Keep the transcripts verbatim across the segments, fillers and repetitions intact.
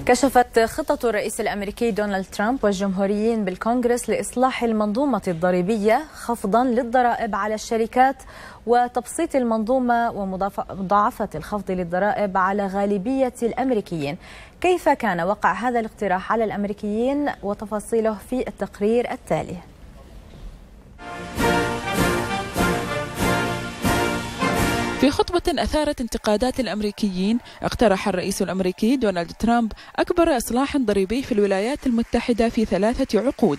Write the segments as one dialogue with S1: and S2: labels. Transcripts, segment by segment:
S1: كشفت خطة الرئيس الأمريكي دونالد ترامب والجمهوريين بالكونغرس لإصلاح المنظومة الضريبية خفضا للضرائب على الشركات وتبسيط المنظومة ومضاعفة الخفض للضرائب على غالبية الأمريكيين. كيف كان وقع هذا الاقتراح على الأمريكيين وتفاصيله في التقرير التالي.
S2: في خطبة أثارت انتقادات الأمريكيين، اقترح الرئيس الأمريكي دونالد ترامب أكبر إصلاح ضريبي في الولايات المتحدة في ثلاثة عقود،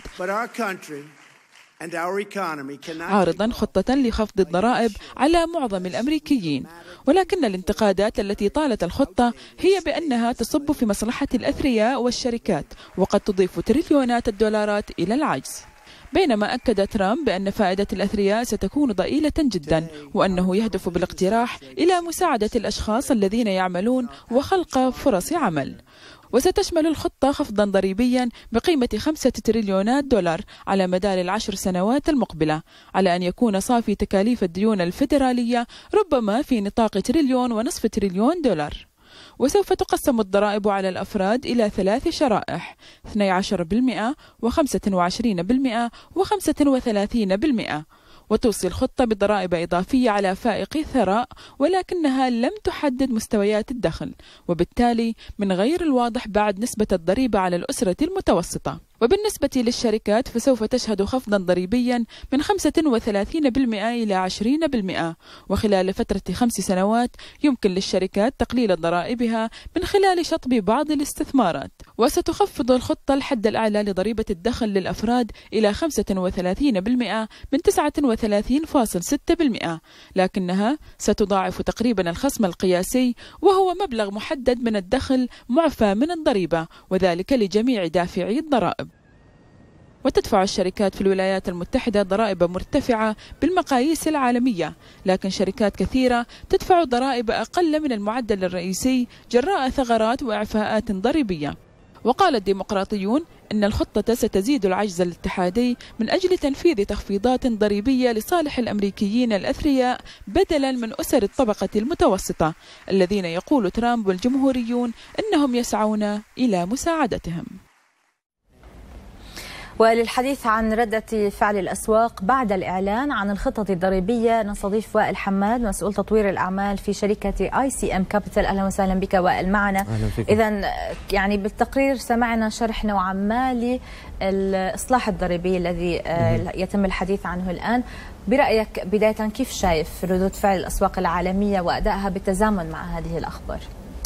S2: عارضا خطة لخفض الضرائب على معظم الأمريكيين. ولكن الانتقادات التي طالت الخطة هي بأنها تصب في مصلحة الأثرياء والشركات وقد تضيف تريليونات الدولارات إلى العجز. بينما أكد ترامب بأن فائدة الأثرياء ستكون ضئيلة جدا، وأنه يهدف بالاقتراح إلى مساعدة الأشخاص الذين يعملون وخلق فرص عمل. وستشمل الخطة خفضا ضريبيا بقيمة خمسة تريليونات دولار على مدار العشر سنوات المقبلة، على أن يكون صافي تكاليف الديون الفيدرالية ربما في نطاق تريليون ونصف تريليون دولار. وسوف تقسم الضرائب على الأفراد إلى ثلاث شرائح، اثني عشر بالمئة وخمسة وعشرين بالمئة وخمسة وثلاثين بالمئة. وتوصي الخطة بضرائب إضافية على فائقي الثراء، ولكنها لم تحدد مستويات الدخل، وبالتالي من غير الواضح بعد نسبة الضريبة على الأسرة المتوسطة. وبالنسبة للشركات فسوف تشهد خفضا ضريبيا من خمسة وثلاثين بالمئة إلى عشرين بالمئة، وخلال فترة خمس سنوات يمكن للشركات تقليل ضرائبها من خلال شطب بعض الاستثمارات. وستخفض الخطة الحد الأعلى لضريبة الدخل للأفراد إلى خمسة وثلاثين بالمئة من تسعة وثلاثين فاصلة ستة بالمئة، لكنها ستضاعف تقريبا الخصم القياسي، وهو مبلغ محدد من الدخل معفى من الضريبة، وذلك لجميع دافعي الضرائب. وتدفع الشركات في الولايات المتحدة ضرائب مرتفعة بالمقاييس العالمية، لكن شركات كثيرة تدفع ضرائب أقل من المعدل الرئيسي جراء ثغرات وإعفاءات ضريبية. وقال الديمقراطيون إن الخطة ستزيد العجز الاتحادي من أجل تنفيذ تخفيضات ضريبية لصالح الأمريكيين الأثرياء بدلا من أسر الطبقة المتوسطة، الذين يقول ترامب والجمهوريون إنهم يسعون إلى مساعدتهم.
S1: وللحديث عن ردة فعل الأسواق بعد الإعلان عن الخطة الضريبية نستضيف وائل حماد، مسؤول تطوير الأعمال في شركة آي سي إم كابيتال. أهلا وسهلا بك وائل معنا. إذا يعني بالتقرير سمعنا شرح نوعا ما للإصلاح الضريبي الذي يتم الحديث عنه الآن. برأيك بداية كيف شايف ردود فعل الأسواق العالمية وأدائها بالتزامن مع هذه الأخبار؟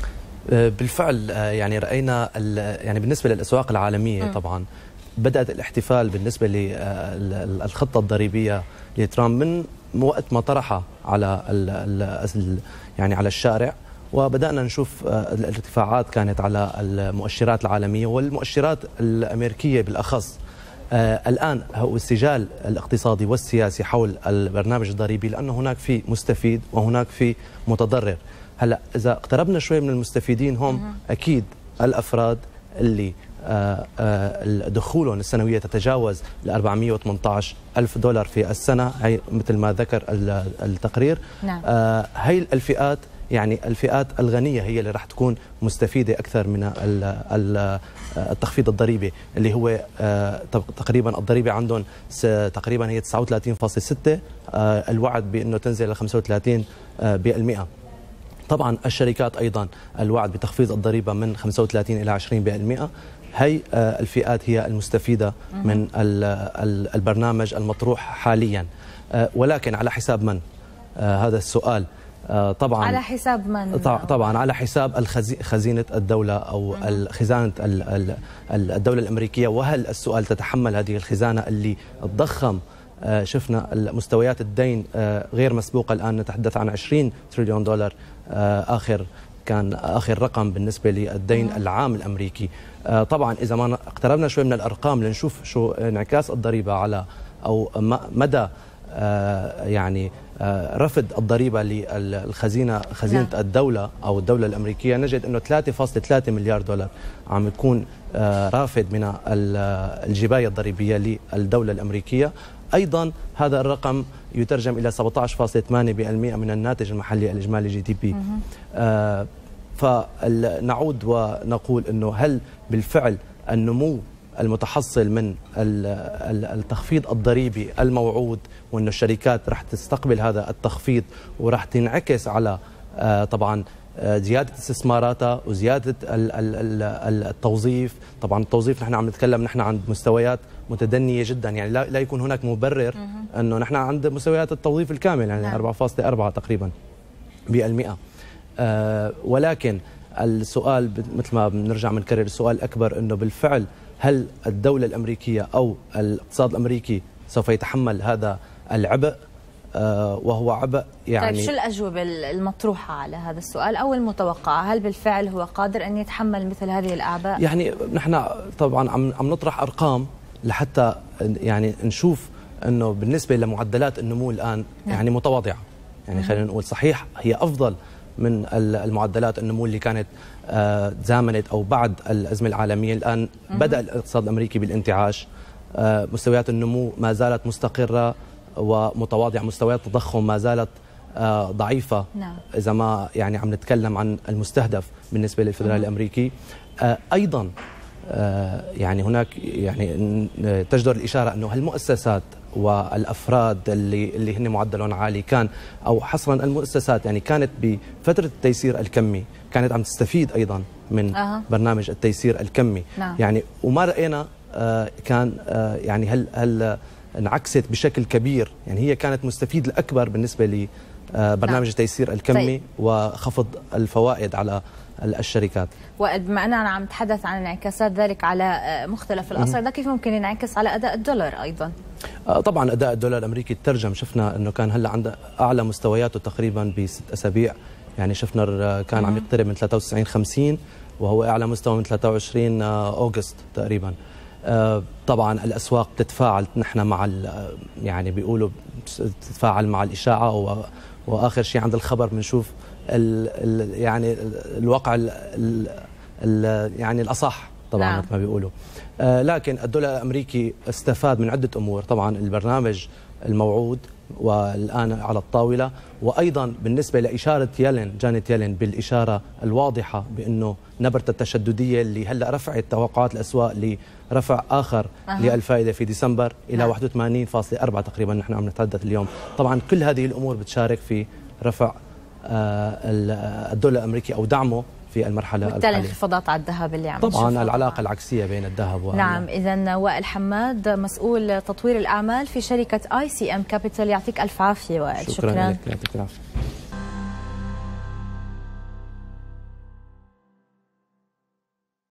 S3: بالفعل يعني رأينا يعني بالنسبة للأسواق العالمية م. طبعا بدأت الاحتفال بالنسبة للخطة الضريبية لترامب من وقت ما طرحها على ال يعني على الشارع، وبدأنا نشوف الارتفاعات كانت على المؤشرات العالمية والمؤشرات الأمريكية بالأخص. الآن هو السجال الاقتصادي والسياسي حول البرنامج الضريبي، لأنه هناك في مستفيد وهناك في متضرر. هلا إذا اقتربنا شوي من المستفيدين هم أكيد الأفراد اللي دخولهم السنوية تتجاوز ال أربعمئة وثمانية عشر ألف دولار في السنة، هي مثل ما ذكر التقرير.
S1: نعم.
S3: هي الفئات يعني الفئات الغنية هي اللي راح تكون مستفيدة أكثر من التخفيض الضريبي، اللي هو تقريبا الضريبة عندهم تقريبا هي تسعة وثلاثين فاصلة ستة، الوعد بأنه تنزل إلى خمسة وثلاثين بالمئة. طبعا الشركات أيضا الوعد بتخفيض الضريبة من خمسة وثلاثين إلى عشرين بالمئة. هي الفئات هي المستفيدة من البرنامج المطروح حاليا، ولكن على حساب من؟ هذا السؤال. طبعا
S1: على حساب من؟
S3: طبعا على حساب خزينة الدولة أو خزانة الدولة الأمريكية. وهل السؤال تتحمل هذه الخزانة اللي تضخم؟ شفنا مستويات الدين غير مسبوقة، الآن نتحدث عن عشرين تريليون دولار آخر كان آخر رقم بالنسبة للدين العام الأمريكي. طبعا إذا ما اقتربنا شوي من الأرقام لنشوف شو انعكاس الضريبة على أو مدى يعني رفض الضريبة للخزينة خزينة الدولة أو الدولة الأمريكية، نجد أنه ثلاثة فاصلة ثلاثة مليار دولار عم يكون رافد من الجباية الضريبية للدولة الأمريكية. أيضا هذا الرقم يترجم إلى سبعة عشر فاصلة ثمانية بالمئة من الناتج المحلي الإجمالي جي دي بي. فنعود ونقول أنه هل بالفعل النمو المتحصل من التخفيض الضريبي الموعود، وأن الشركات رح تستقبل هذا التخفيض ورح تنعكس على طبعا زيادة استثماراتها وزيادة التوظيف. طبعا التوظيف نحن عم نتكلم نحن عند مستويات متدنية جدا، يعني لا يكون هناك مبرر أنه نحن عند مستويات التوظيف الكامل، يعني أربعة فاصلة أربعة تقريبا بالمئة. ولكن السؤال مثل ما بنرجع بنكرر السؤال الأكبر أنه بالفعل هل الدولة الأمريكية أو الاقتصاد الأمريكي سوف يتحمل هذا العبء؟ آه وهو عبء يعني.
S1: طيب شو الأجوبة المطروحة على هذا السؤال أو المتوقعة؟ هل بالفعل هو قادر أن يتحمل مثل هذه الأعباء؟
S3: يعني نحن طبعا عم عم نطرح أرقام لحتى يعني نشوف أنه بالنسبة لمعدلات النمو الآن يعني متواضعة، يعني خلينا نقول صحيح هي أفضل من المعدلات النمو اللي كانت آه زامنت أو بعد الأزمة العالمية. الآن بدأ الاقتصاد الأمريكي بالانتعاش، آه مستويات النمو ما زالت مستقرة ومتواضعة، مستويات التضخم ما زالت آه ضعيفة.
S1: نعم.
S3: إذا ما يعني عم نتكلم عن المستهدف بالنسبة للفدرالي الأمريكي. آه أيضا آه يعني هناك يعني تجدر الإشارة أنه هالمؤسسات والافراد اللي اللي هن معدلهم عالي كان، او حصرا المؤسسات يعني كانت بفتره التيسير الكمي كانت عم تستفيد ايضا من أه. برنامج التيسير الكمي.
S1: نعم.
S3: يعني وما راينا آه كان آه يعني هل هل انعكست بشكل كبير، يعني هي كانت مستفيد الاكبر بالنسبه ل آه برنامج نعم. التيسير الكمي طيب. وخفض الفوائد على الشركات.
S1: وبما أننا عم نتحدث عن انعكاسات ذلك على مختلف الأسعار، ده كيف ممكن ينعكس على أداء الدولار أيضا؟
S3: طبعا أداء الدولار الأمريكي ترجم، شفنا أنه كان هلا عنده أعلى مستوياته تقريبا بست أسابيع، يعني شفنا كان عم يقترب من ثلاثة وتسعين خمسين وهو أعلى مستوى من ثلاثة وعشرين أغسطس تقريبا. طبعا الأسواق بتتفاعل، نحن مع يعني بيقولوا تتفاعل مع الإشاعة، وآخر شيء عند الخبر بنشوف ال ال يعني الواقع ال ال يعني الأصح طبعا نعم. مثل ما بيقولوا. آه لكن الدولار الأمريكي استفاد من عدة أمور، طبعا البرنامج الموعود والآن على الطاولة، وأيضا بالنسبة لإشارة يلين جانيت يلين بالإشارة الواضحة بأنه نبرة التشددية اللي هلأ رفعت توقعات الأسواق لرفع آخر أه. للفائدة في ديسمبر إلى واحد وثمانين فاصلة أربعة تقريبا نحن عم نتحدث اليوم. طبعا كل هذه الأمور بتشارك في رفع الدولار الأمريكي أو دعمه في المرحلة الحالية.
S1: بالتالي انخفاضات على الذهب اللي عم
S3: طبعا العلاقة العكسية بين الذهب و
S1: نعم. إذا وائل حماد مسؤول تطوير الأعمال في شركة آي سي إم كابيتال، يعطيك ألف عافية وائل.
S3: شكرا, شكرا لك، يعطيك العافية.